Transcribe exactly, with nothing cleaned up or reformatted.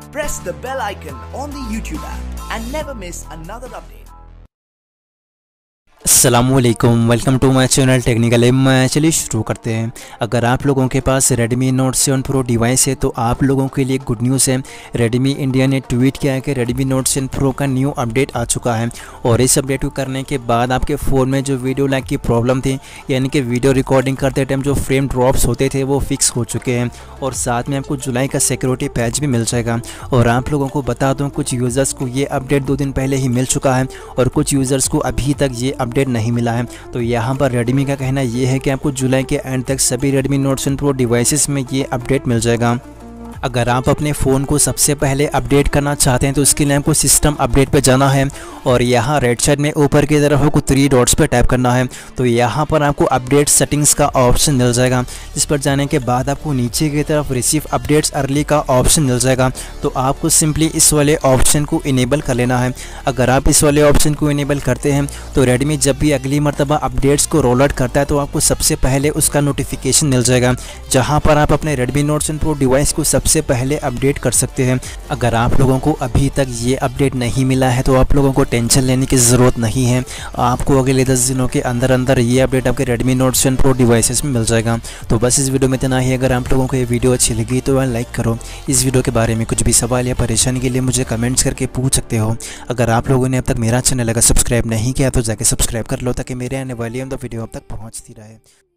Press the bell icon on the YouTube app and never miss another update. अस्सलामुअलैकुम, welcome to my channel technical M. चलिए शुरू करते हैं। अगर आप लोगों के पास Redmi Note seven Pro device है तो आप लोगों के लिए गुड न्यूज़ है। Redmi इंडिया ने ट्वीट किया है कि Redmi Note सेवन Pro का न्यू अपडेट आ चुका है और इस अपडेट को करने के बाद आपके फ़ोन में जो वीडियो लैग की प्रॉब्लम थी, यानी कि वीडियो रिकॉर्डिंग करते टाइम जो फ्रेम ड्रॉप्स होते थे वो फिक्स हो चुके हैं और साथ में आपको जुलाई का सिक्योरिटी पैच भी मिल जाएगा। और आप लोगों को बता दूँ, कुछ यूज़र्स को ये अपडेट दो दिन पहले ही मिल चुका है और कुछ यूज़र्स को अभी तक ये अपडेट नहीं मिला है। तो यहाँ पर Redmi का कहना ये है कि आपको जुलाई के एंड तक सभी Redmi Note seven Pro devices में ये अपडेट मिल जाएगा। अगर आप अपने फ़ोन को सबसे पहले अपडेट करना चाहते हैं तो इसके लिए आपको सिस्टम अपडेट पे जाना है और यहाँ राइट साइड में ऊपर की तरफ आपको थ्री डॉट्स पे टैप करना है। तो यहाँ पर आपको अपडेट सेटिंग्स का ऑप्शन मिल जाएगा, जिस पर जाने के बाद आपको नीचे की तरफ रिसीव अपडेट्स अर्ली का ऑप्शन मिल जाएगा। तो आपको सिंपली इस वाले ऑप्शन को इनेबल कर लेना है। अगर आप इस वाले ऑप्शन को इनेबल करते हैं तो Redmi जब भी अगली मरतबा अपडेट्स को रोल आउट करता है तो आपको सबसे पहले उसका नोटिफिकेशन मिल जाएगा, जहाँ पर आप अपने Redmi Note seven Pro device को सबसे से पहले अपडेट कर सकते हैं। अगर आप लोगों को अभी तक ये अपडेट नहीं मिला है तो आप लोगों को टेंशन लेने की ज़रूरत नहीं है। आपको अगले दस दिनों के अंदर अंदर ये अपडेट आपके Redmi Note seven Pro devices में मिल जाएगा। तो बस इस वीडियो में इतना ही। अगर आप लोगों को ये वीडियो अच्छी लगी तो लाइक करो। इस वीडियो के बारे में कुछ भी सवाल या परेशानी के लिए मुझे कमेंट्स करके पूछ सकते हो। अगर आप लोगों ने अब तक मेरा चैनल अगर सब्सक्राइब नहीं किया तो जाके सब्सक्राइब कर लो, ताकि मेरे आने वाली वीडियो अब तक पहुँचती रहे।